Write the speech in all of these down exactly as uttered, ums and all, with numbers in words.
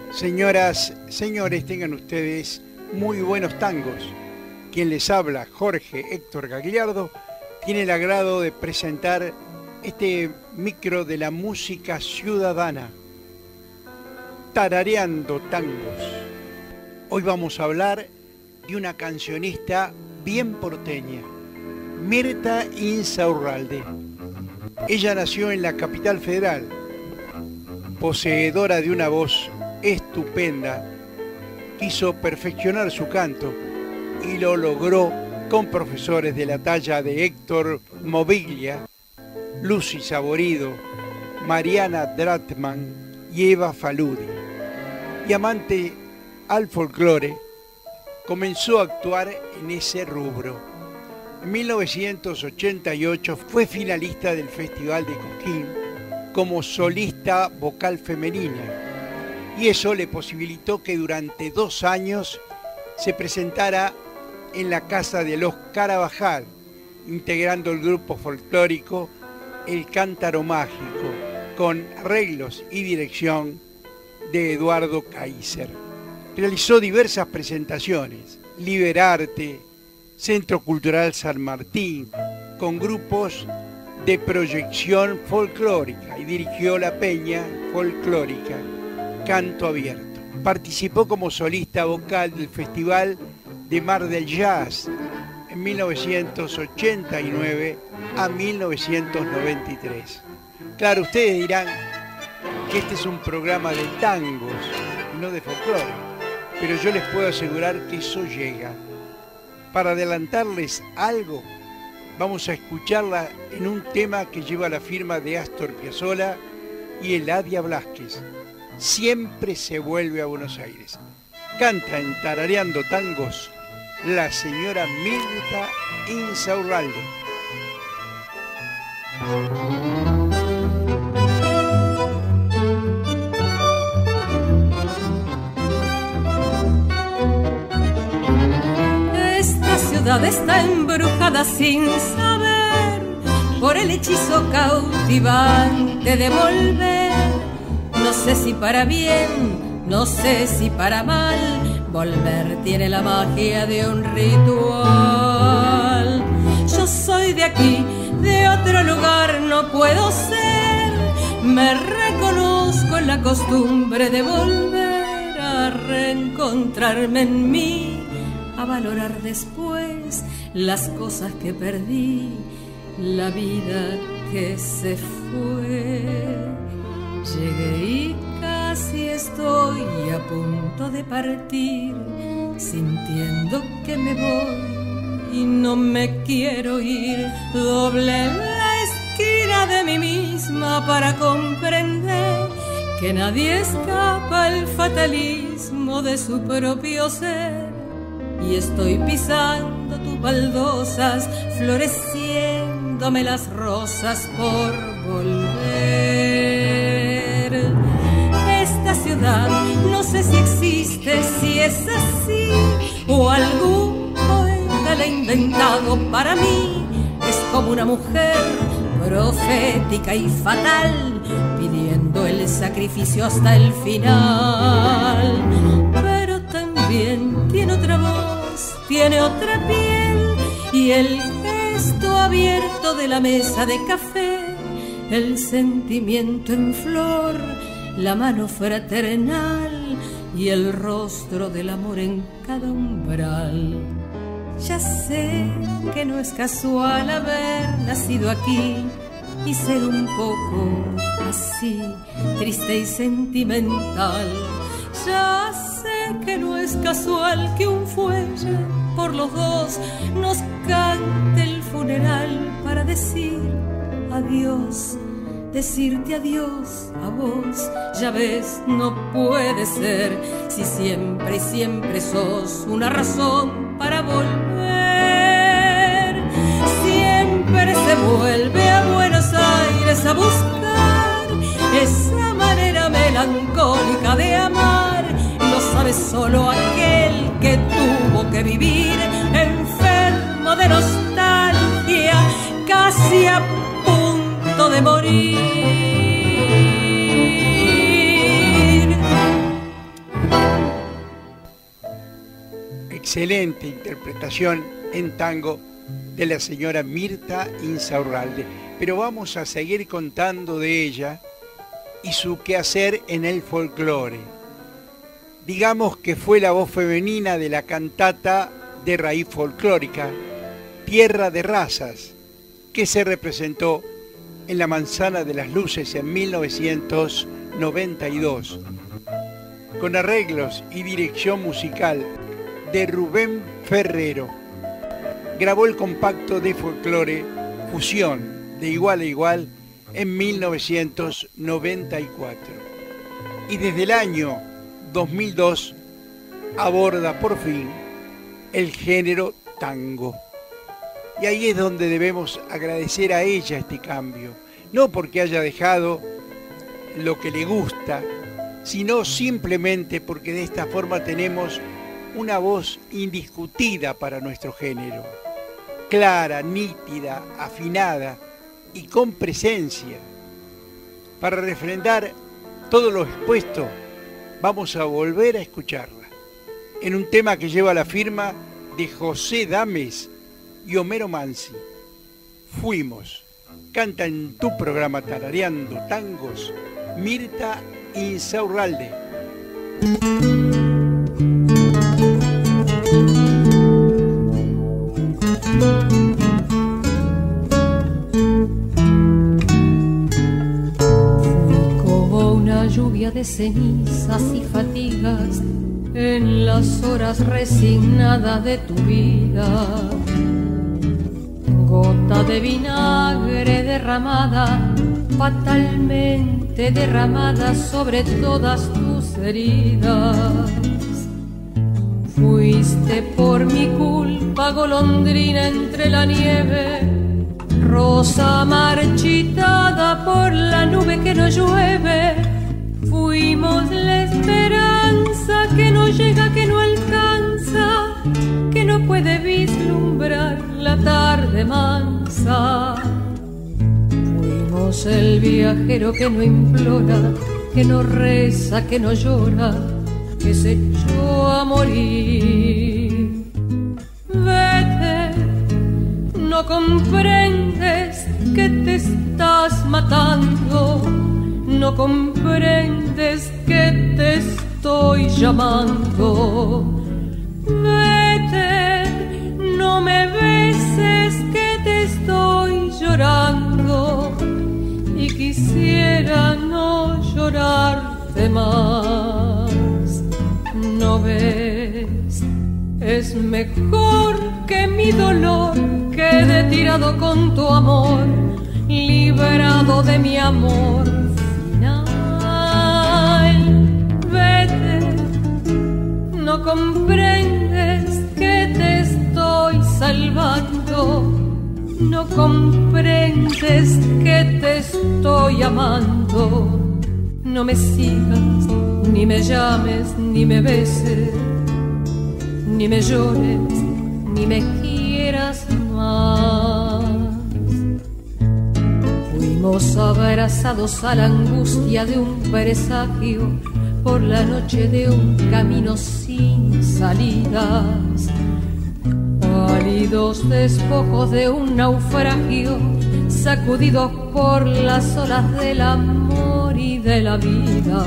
Señoras, señores, tengan ustedes muy buenos tangos. Quien les habla, Jorge Héctor Gagliardo, tiene el agrado de presentar este micro de la música ciudadana, Tarareando Tangos. Hoy vamos a hablar de una cancionista bien porteña, Mirta Insaurralde. Ella nació en la capital federal, poseedora de una voz estupenda, quiso perfeccionar su canto y lo logró con profesores de la talla de Héctor Moviglia, Lucy Saborido, Mariana Dratman y Eva Faludi. Y amante al folclore, comenzó a actuar en ese rubro. En mil novecientos ochenta y ocho fue finalista del Festival de Cosquín como solista vocal femenina, y eso le posibilitó que durante dos años se presentara en la casa de los Carabajal, integrando el grupo folclórico El Cántaro Mágico, con arreglos y dirección de Eduardo Kaiser. Realizó diversas presentaciones, Liberarte, Centro Cultural San Martín, con grupos de proyección folclórica, y dirigió la peña folclórica Canto Abierto. Participó como solista vocal del Festival de Mar del Jazz en mil novecientos ochenta y nueve a mil novecientos noventa y tres. Claro, ustedes dirán que este es un programa de tangos y no de folclore, pero yo les puedo asegurar que eso llega. Para adelantarles algo, vamos a escucharla en un tema que lleva la firma de Astor Piazzolla y Eladia Blasquez. Siempre se vuelve a Buenos Aires. Canta en Tarareando Tangos la señora Mirta Insaurralde. Esta ciudad está embrujada sin saber por el hechizo cautivante de volver. No sé si para bien, no sé si para mal, volver tiene la magia de un ritual. Yo soy de aquí, de otro lugar no puedo ser. Me reconozco en la costumbre de volver a reencontrarme en mí, a valorar después las cosas que perdí, la vida que se fue. Llegué y casi estoy a punto de partir, sintiendo que me voy y no me quiero ir. Doblé la esquina de mí misma para comprender que nadie escapa al fatalismo de su propio ser. Y estoy pisando tus baldosas, floreciéndome las rosas por volver. Esta ciudad no sé si existe, si es así, o algún poeta la ha inventado para mí. Es como una mujer profética y fatal, pidiendo el sacrificio hasta el final. Pero también tiene otra voz, tiene otra piel, y el gesto abierto de la mesa de café, el sentimiento en flor, la mano fraternal y el rostro del amor en cada umbral. Ya sé que no es casual haber nacido aquí y ser un poco así, triste y sentimental. Ya sé que no es casual que un fuelle por los dos nos cante el funeral para decir adiós. Decirte adiós a vos, ya ves, no puede ser, si siempre y siempre sos una razón para volver. Siempre se vuelve a Buenos Aires a buscar esa manera melancólica de amar. Lo sabe solo aquel que tuvo que vivir enfermo de nostalgia, casi a de morir. excelente interpretación en tango de la señora Mirta Insaurralde. Pero vamos a seguir contando de ella y su quehacer en el folclore. Digamos que fue la voz femenina de la cantata de raíz folclórica Tierra de Razas, que se representó en la Manzana de las Luces en mil novecientos noventa y dos, con arreglos y dirección musical de Rubén Ferrero. Grabó el compacto de folclore Fusión de Igual a Igual en mil novecientos noventa y cuatro. Y desde el año dos mil dos aborda por fin el género tango. Y ahí es donde debemos agradecer a ella este cambio, no porque haya dejado lo que le gusta, sino simplemente porque de esta forma tenemos una voz indiscutida para nuestro género, clara, nítida, afinada y con presencia. Para refrendar todo lo expuesto, vamos a volver a escucharla en un tema que lleva la firma de José Dames y Homero Mansi. Fuimos. Canta en tu programa Tarareando Tangos Mirta Insaurralde. Fui como una lluvia de cenizas y fatigas en las horas resignadas de tu vida. Gota de vinagre derramada, fatalmente derramada sobre todas tus heridas. Fuiste por mi culpa golondrina entre la nieve, rosa marchitada por la nube que no llueve. Fuimos la esperanza que no llega, que no alcanza, que no puede vislumbrar la tarde mansa. Fuimos el viajero que no implora, que no reza, que no llora, que se echó a morir. Vete, no comprendes que te estás matando, no comprendes que te estoy llamando. Vete, no me beses que te estoy llorando y quisiera no llorarte más. No ves, es mejor que mi dolor quede tirado con tu amor, librado de mi amor final. Vete, no comprendes que te estoy salvando, no comprendes que te estoy amando. No me sigas, ni me llames, ni me beses, ni me llores, ni me quieras más. Fuimos abrazados a la angustia de un presagio por la noche de un camino sin salidas, pálidos despojos de un naufragio, sacudidos por las olas del amor y de la vida.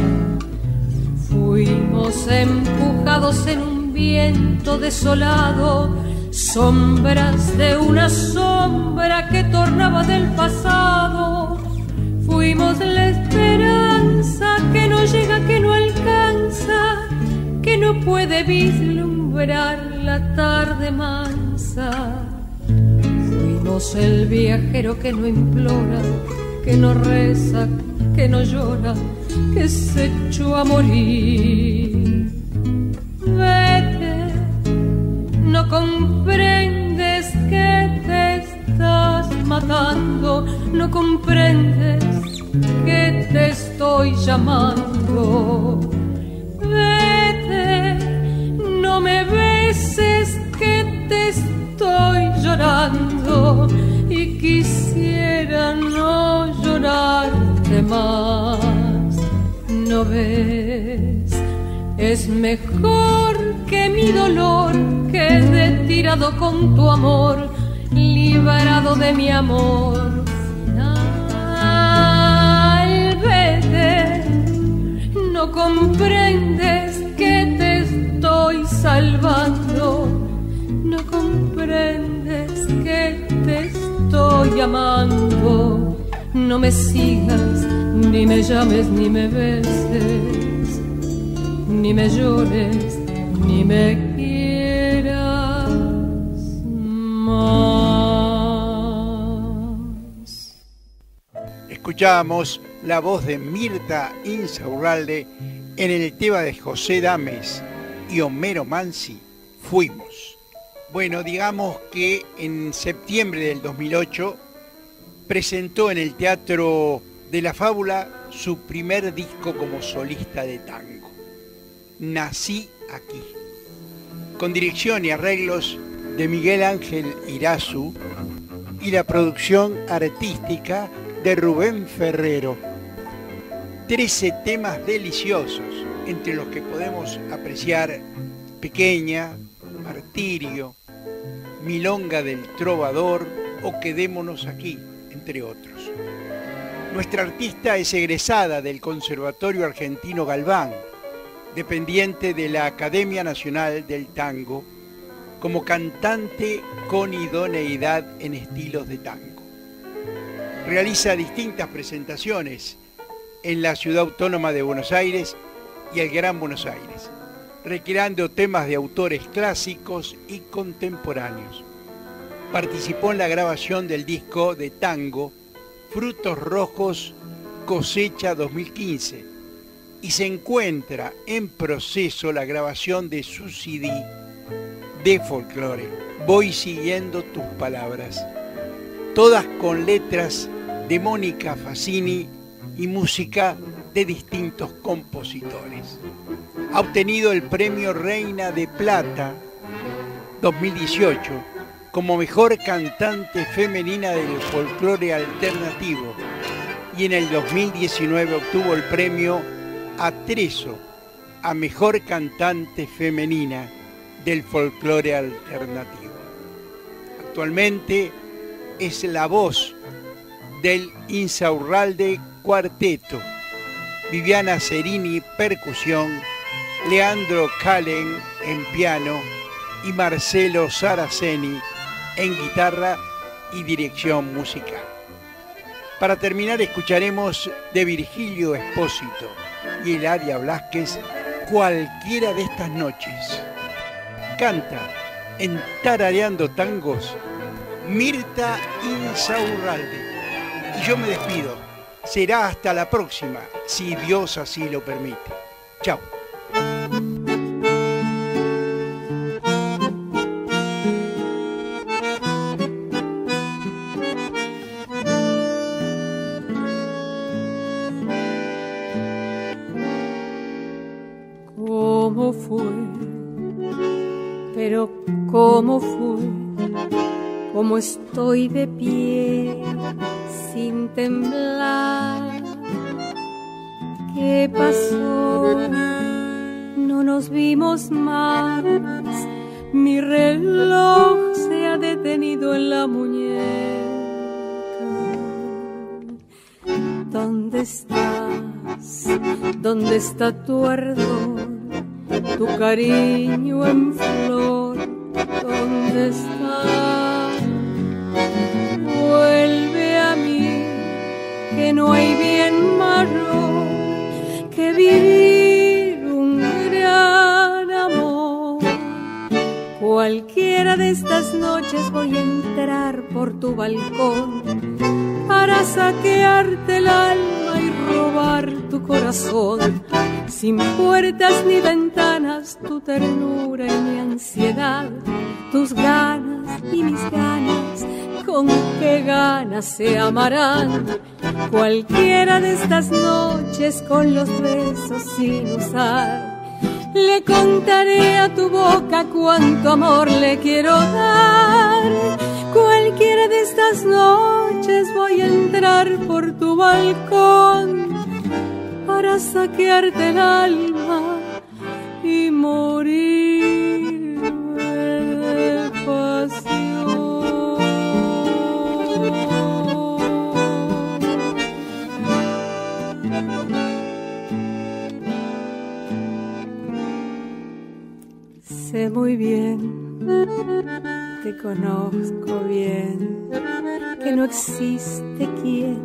Fuimos empujados en un viento desolado, sombras de una sombra que tornaba del pasado. Fuimos la esperanza que no llega, que no alcanza, que no puede vislumbrar la tarde mansa. Fuimos el viajero que no implora, que no reza, que no llora, que se echó a morir. Vete, no comprendes que te estás matando, no comprendes que te estoy llamando. Vete, no me beses que te estoy llorando y quisiera no llorarte más. No ves, Es mejor que mi dolor quede tirado con tu amor, librado de mi amor final. Vete, no comprendes que te estoy salvando, no comprendes que te estoy amando. No me sigas, ni me llames, ni me beses, ni me llores, ni me quieras más. Escuchábamos la voz de Mirta Insaurralde en el tema de José Dames y Homero Mansi, Fuimos. Bueno, digamos que en septiembre del dos mil ocho presentó en el Teatro de la Fábula su primer disco como solista de tango, Nací aquí, con dirección y arreglos de Miguel Ángel Irazu y la producción artística de Rubén Ferrero. Trece temas deliciosos, entre los que podemos apreciar Pequeña, Martirio, Milonga del Trovador o Quedémonos aquí, entre otros. Nuestra artista es egresada del Conservatorio Argentino Galván, dependiente de la Academia Nacional del Tango, como cantante con idoneidad en estilos de tango. Realiza distintas presentaciones en la Ciudad Autónoma de Buenos Aires y el Gran Buenos Aires, recreando temas de autores clásicos y contemporáneos. Participó en la grabación del disco de tango Frutos Rojos Cosecha dos mil quince y se encuentra en proceso la grabación de su C D de folclore, Voy siguiendo tus palabras, todas con letras de Mónica Fassini y música de distintos compositores. Ha obtenido el premio Reina de Plata dos mil dieciocho como mejor cantante femenina del folclore alternativo y en el dos mil diecinueve obtuvo el premio Atrezo a mejor cantante femenina del folclore alternativo. Actualmente es la voz del Insaurralde Cuarteto, Viviana Cerini percusión, Leandro Calen en piano y Marcelo Saraceni en guitarra y dirección musical. Para terminar escucharemos de Virgilio Espósito y Eladia Blasquez Cualquiera de estas noches. Canta en Tarareando Tangos Mirta Insaurralde. Y yo me despido. Será hasta la próxima, si Dios así lo permite. Chao. ¿Cómo fue? Pero ¿cómo fue? ¿Cómo estoy de pie sin temblar? ¿Qué pasó? No nos vimos más. Mi reloj se ha detenido en la muñeca. ¿Dónde estás? ¿Dónde está tu ardor? Tu cariño en flor, ¿dónde está? Vuelve a mí, que no hay bien malo que vivir un gran amor. Cualquiera de estas noches voy a entrar por tu balcón para saquearte el alma y robar tu corazón. Sin puertas ni ventanas, tu ternura y mi ansiedad, tus ganas y mis ganas, con qué ganas se amarán. Cualquiera de estas noches con los besos sin usar, le contaré a tu boca cuánto amor le quiero dar. Cualquiera de estas noches voy a entrar por tu balcón para saquearte el alma y morirme de pasión. Sé muy bien, te conozco bien, que no existe quien,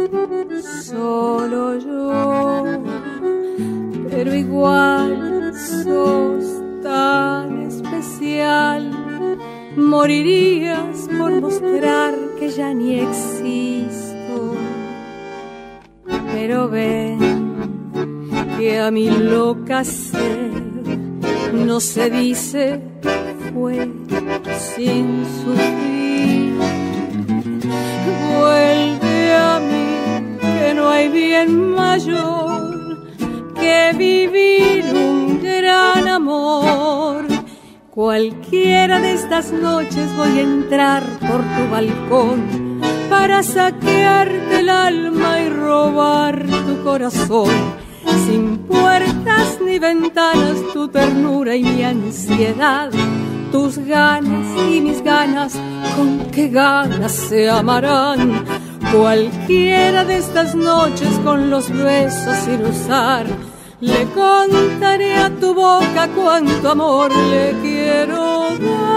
solo yo, pero igual sos tan especial, morirías por mostrar que ya ni existo, pero ven que a mi loca sed no se dice fue sin sufrir. Vuelve a mí, que no hay bien mayor que vivir un gran amor. Cualquiera de estas noches voy a entrar por tu balcón para saquearte el alma y robar tu corazón. Sin puertas ni ventanas, tu ternura y mi ansiedad, tus ganas y mis ganas, con qué ganas se amarán. Cualquiera de estas noches con los besos sin usar, le contaré a tu boca cuánto amor le quiero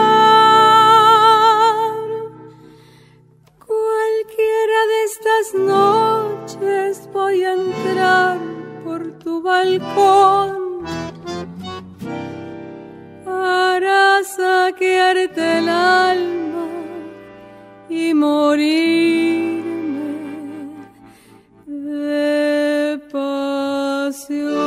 dar. Cualquiera de estas noches voy a entrar por tu balcón para saquearte el alma y morirme de pasión.